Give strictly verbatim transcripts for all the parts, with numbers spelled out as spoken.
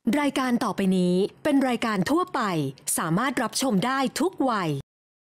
รายการต่อไปนี้เป็นรายการทั่วไปสามารถรับชมได้ทุกวัย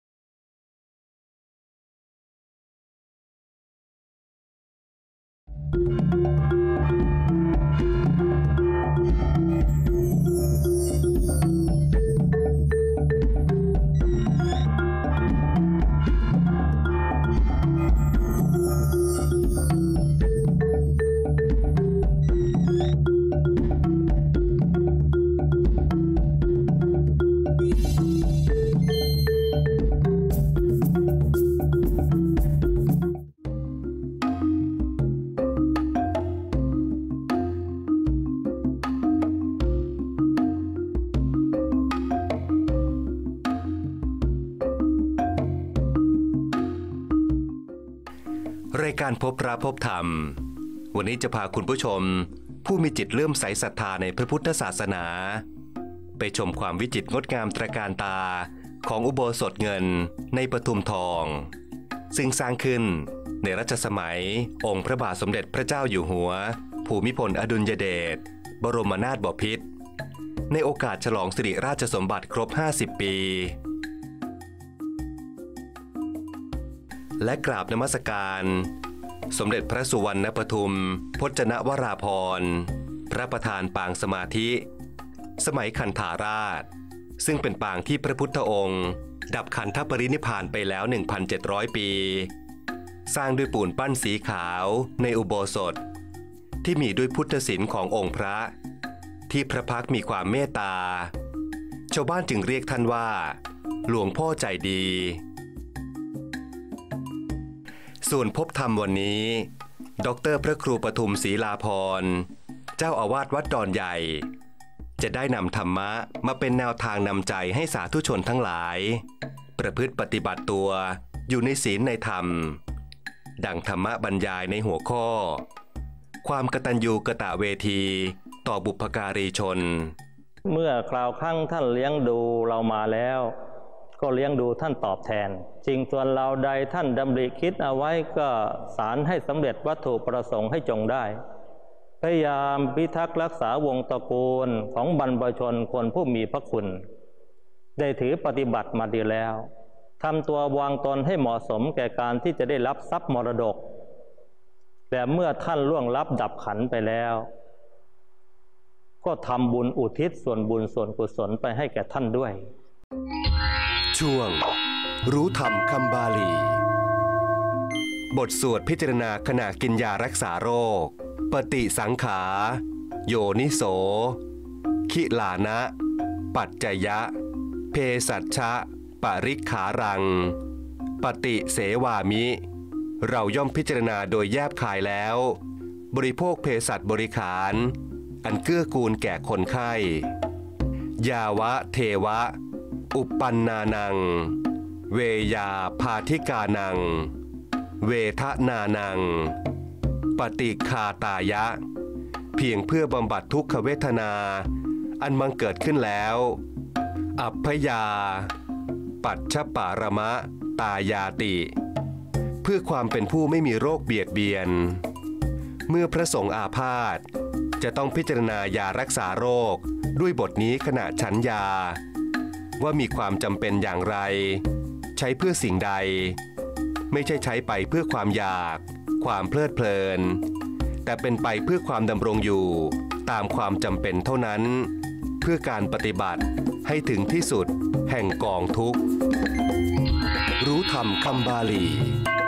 รายการพบพระพบธรรมวันนี้จะพาคุณผู้ชมผู้มีจิตเลื่อมใสศรัทธาในพระพุทธศาสนาไปชมความวิจิตรงดงามตระการตาของอุโบสถเงินในปทุมทองซึ่งสร้างขึ้นในรัชสมัยองค์พระบาทสมเด็จพระเจ้าอยู่หัวภูมิพลอดุลยเดชบรมนาถบพิตรในโอกาสฉลองสิริราชสมบัติครบห้าสิบปีและกราบนมัสการสมเด็จพระสุวรรณปทุมพจนวราภรณ์พระประธานปางสมาธิสมัยคันธาราชซึ่งเป็นปางที่พระพุทธองค์ดับขันธปรินิพพานไปแล้ว หนึ่งพันเจ็ดร้อย ปีสร้างด้วยปูนปั้นสีขาวในอุโบสถที่มีด้วยพุทธศิลป์ขององค์พระที่พระพักตร์มีความเมตตาชาวบ้านจึงเรียกท่านว่าหลวงพ่อใจดีส่วนพบธรรมวันนี้ดร.พระครูปทุมศรีลาภรณ์เจ้าอาวาสวัดดอนใหญ่จะได้นำธรรมะมาเป็นแนวทางนำใจให้สาธุชนทั้งหลายประพฤติปฏิบัติตัวอยู่ในศีลในธรรมดังธรรมะบรรยายในหัวข้อความกตัญญูกตเวทีต่อบุพการีชนเมื่อคราวครั้งท่านเลี้ยงดูเรามาแล้วก็เลี้ยงดูท่านตอบแทนจริงส่วนเราใดท่านดำริคิดเอาไว้ก็สารให้สำเร็จวัตถุประสงค์ให้จงได้พยายามพิทักษ์รักษาวงตระกูลของบรรพชนคนผู้มีพระคุณได้ถือปฏิบัติมาดีแล้วทำตัววางตนให้เหมาะสมแก่การที่จะได้รับทรัพย์มรดกแต่เมื่อท่านล่วงลับดับขันไปแล้วก็ทำบุญอุทิศส่วนบุญส่วนกุศลไปให้แก่ท่านด้วยช่วงรู้ธรรมคำบาลีบทสวดพิจารณาขณะกินยารักษาโรคปฏิสังขา โยนิโสขิลานะปัจจยะเภสัชชะปริกขารังปฏิเสวามิเราย่อมพิจารณาโดยแยบคายแล้วบริโภคเภสัชบริขารอันเกื้อกูลแก่คนไข้ยาวะเทวะอุปปันนานังเวยาพาธิกานังเวทนานังปฏิคาตายะเพียงเพื่อบำบัดทุกขเวทนาอันบังเกิดขึ้นแล้วอัพพยาปัจฉปารมะตายาติเพื่อความเป็นผู้ไม่มีโรคเบียดเบียนเมื่อพระสงฆ์อาพาธจะต้องพิจารณายารักษาโรคด้วยบทนี้ขณะฉันยาว่ามีความจำเป็นอย่างไรใช้เพื่อสิ่งใดไม่ใช่ใช้ไปเพื่อความอยากความเพลิดเพลินแต่เป็นไปเพื่อความดำรงอยู่ตามความจำเป็นเท่านั้นเพื่อการปฏิบัติให้ถึงที่สุดแห่งกองทุกข์รู้ธรรมคำบาลี